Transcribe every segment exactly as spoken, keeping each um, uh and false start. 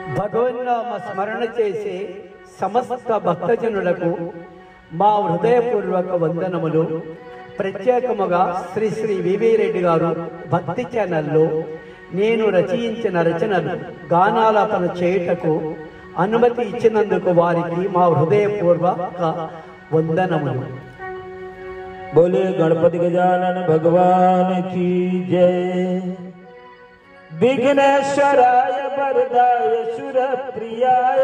భగవన్నామ స్మరణ చేసే సమస్త భక్తజనులకు మా హృదయపూర్వక వందనములు. ప్రత్యేకముగా శ్రీ శ్రీ వివి రెడ్డి గారు భక్తి ఛానల్లో నేను రచయించిన రచనలు గానాలాపన చేయుటకు అనుమతి ఇచ్చినందుకు వారికి మా హృదయపూర్వక వందనములు. बोले गणपति गजानन भगवान की जय। विघ्नेश्वराय वरदाय सुरप्रियाय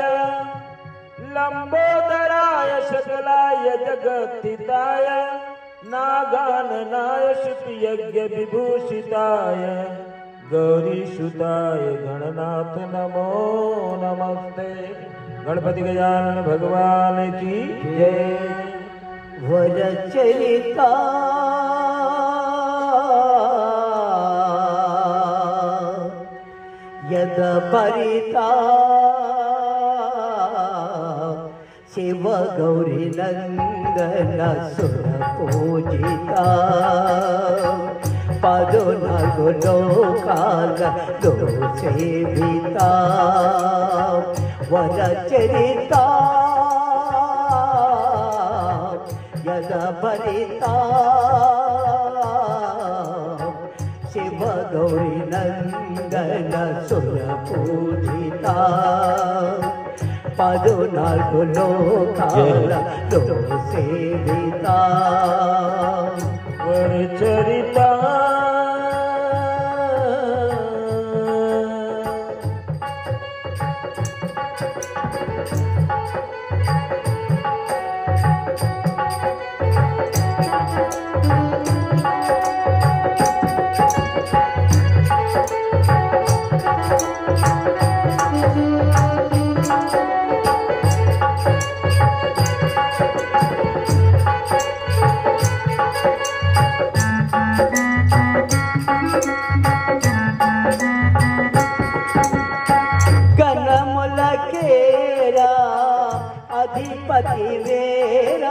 लंबोदराय सकलाय जगत्थिताय नागाननाय श्रुति यज्ञ विभूषिताय गौरीसुताय गणनाथ नमो नमस्ते। गणपति गजानन भगवान की जय। वरचरिता यद परिता शिव गौरी नंदन सुर पूजिता पदो नगुलो काल दो सेविता वरचरिता यद भरिता शिव गौरी नंदन सुर पूजिता पदुनाल्गु लोकाल लो सेविता वरचरिता अधिपति वेरा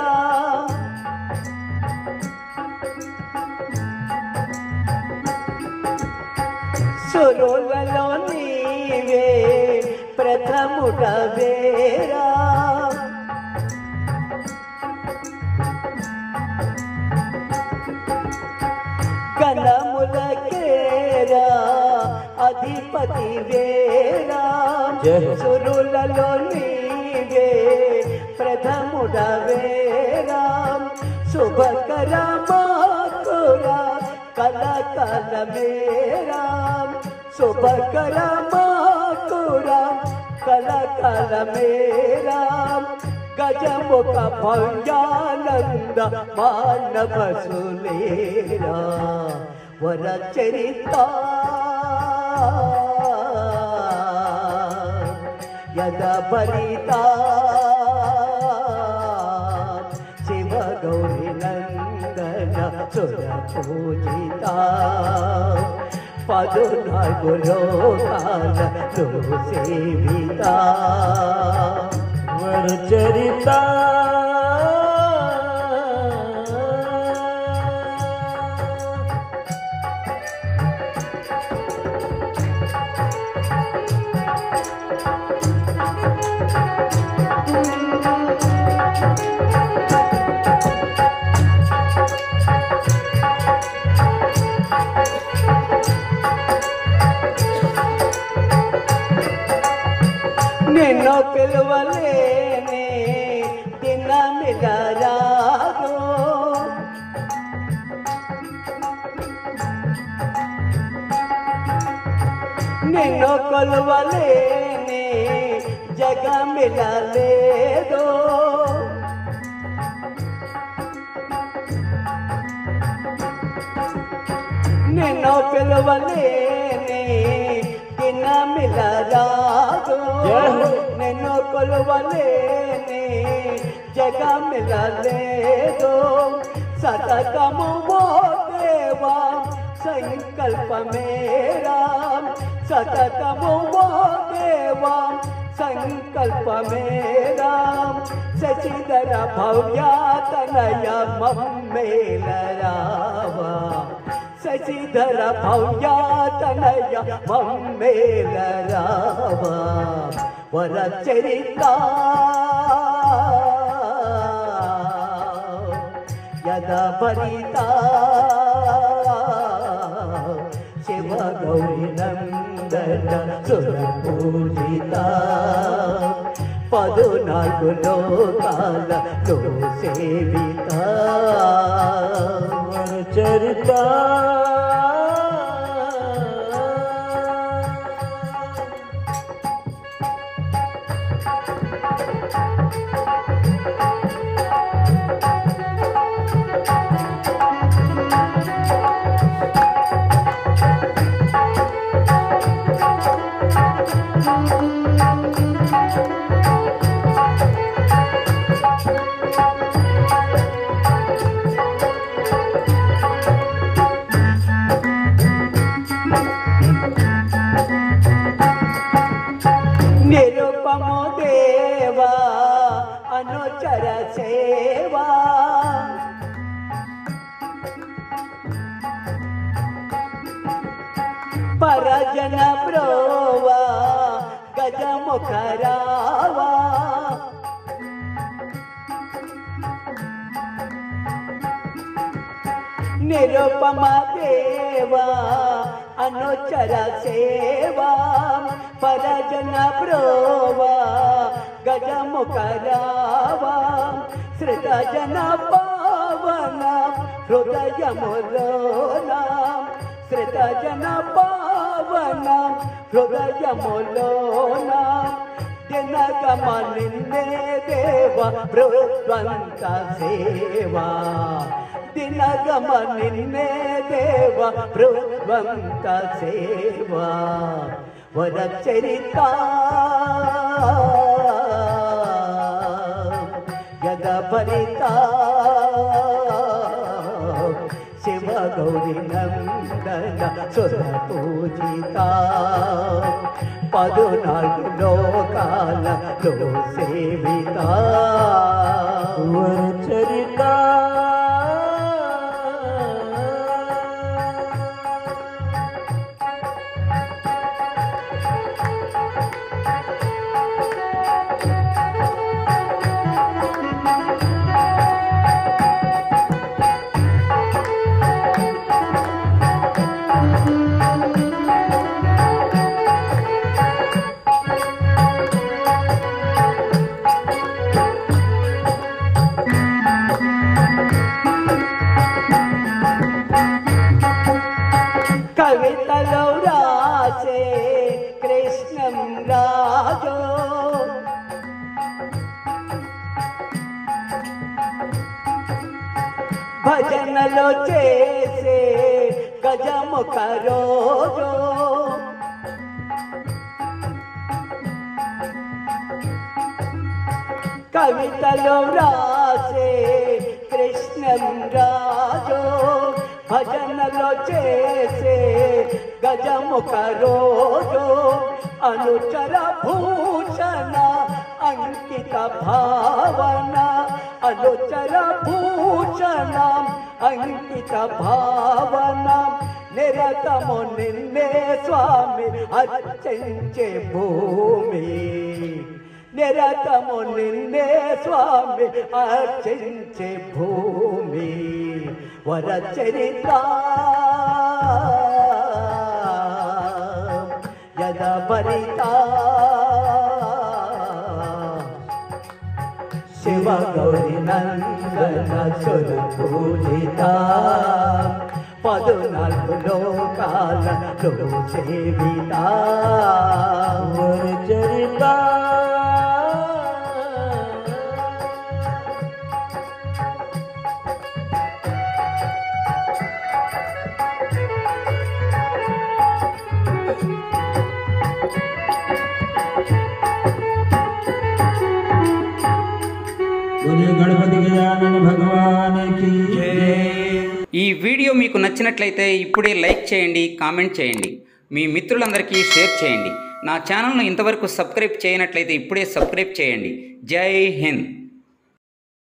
सुरुలలో నీవే ప్రథముడవేరా గణములకేరా అధిపతి వేరా సురులలో నీవే ప్రథముడవేరా శుభకర మాకురా కలకల మేరా శుభకర మాకురా కలకల మేరా గజముఖ భవ్యానంద మానవ సులేరా వరచరిత यद भरिता शिव गौरी नंदन सुर पूजिता पदुनाल्गु लोकाल लो सेविता वरचरिता నిన్ను పిలువలేనే దినమిలరాదో నిన్ను కొలువలేనే జగమిలలేదో నిన్ను పిలువలేనే దినమిలరాదో నిన్ను కొలువలేనే జగమిలలేదో సతతము ఓ దేవా సంకల్పమేరా సతతము ఓ దేవా సంకల్పమేరా శశిధర భవ్యాతనయ మమ్మేలరావా శశిధర భవ్యాతనయ మమ్మేలరావా వరచరిత యదభరిత శివ గౌరీ నందన సురపూజిత పదునాలుగు లోకాలలో సేవిత చరిత నిరుపము దేవా అనుచర సేవా పరజన బ్రోవా గజముఖరావా నిరుపమ దేవా అనుచర సేవా పరజన బ్రోవా గజముఖరావా శ్రుతజన పావన హృదయములోన శ్రుతజన పావన హృదయములోన దినగమ నిన్నే దేవ బృహద్వంత సేవా దినగమ నిన్నే దేవ బృహద్వంత సేవా వరచరిత యదభరిత శివ గౌరీ నందన సురపూజిత పదునాలుగు లోకాలలో సేవిత వరచరిత కవితలో రాసే కృష్ణం రాజో భజనలో చేసే గజముఖ రోజో కవితలో రాసే కృష్ణం రాజో భజనలో చేసే గజముఖ రోజో అనుచర భూషణ అంకిత భావన అనుచర భూషణ అంకిత భావన నిరతము నిన్నే స్వామి అర్చించే భూమి నిరతము నిన్నే స్వామి అర్చించే భూమి వరచరిత యదభరిత శివ గౌరీ నందన సురపూజిత పదునాలుగు లోకాలలో సేవిత వరచరిత గణపతి గజానన భగవానికి ఈ వీడియో మీకు నచ్చినట్లయితే ఇప్పుడే లైక్ చేయండి, కామెంట్ చేయండి, మీ మిత్రులందరికీ షేర్ చేయండి. నా ఛానల్ను ఇంతవరకు సబ్స్క్రైబ్ చేయనట్లయితే ఇప్పుడే సబ్స్క్రైబ్ చేయండి. జై హింద్.